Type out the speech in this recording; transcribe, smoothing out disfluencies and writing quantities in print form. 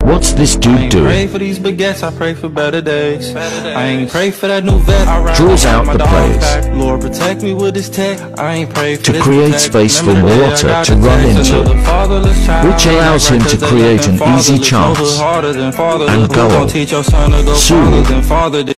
What's this dude doing? Pray for these baguettes, I pray for better days. I ain't pray for that new vet. Draws out the players. Lord protect me with his tech. I ain't pray for To create space for Morata to run into, which allows him to create an easy chance and goal. Soon,